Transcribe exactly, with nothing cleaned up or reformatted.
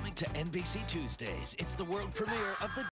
Coming to N B C Tuesdays, it's the world premiere of the